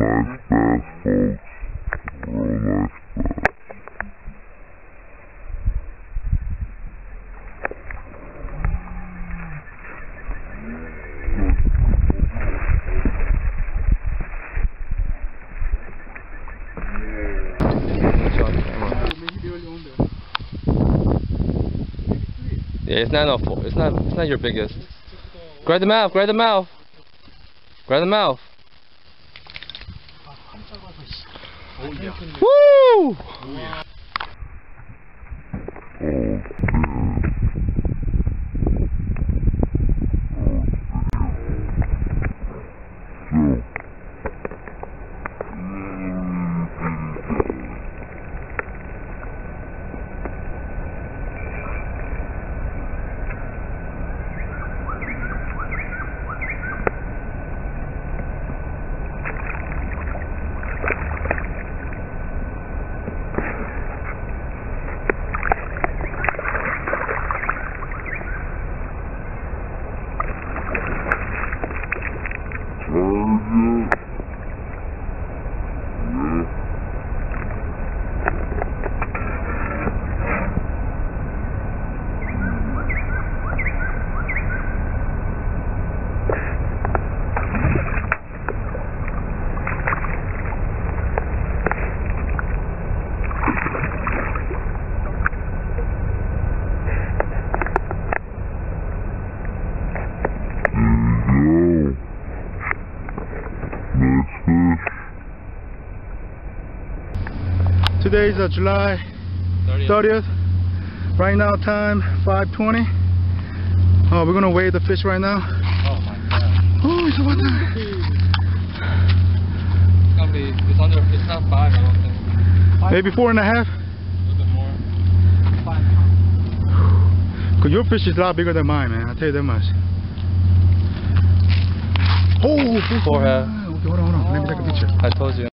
nice bass, folks. Real nice bass. Yeah, it's not it's not your biggest. Grab the mouth, grab the mouth. Grab the mouth. Woo! Today is July 30th. Right now time 5:20. Oh, we're gonna weigh the fish right now. Oh my god. Oh, it's what time? It's not 5, I don't think. Maybe 4.5? A little bit more. 5 pounds. Cause your fish is a lot bigger than mine, man. I'll tell you that much. Oh, 4.5. Okay, hold on. Let me take a picture. I told you.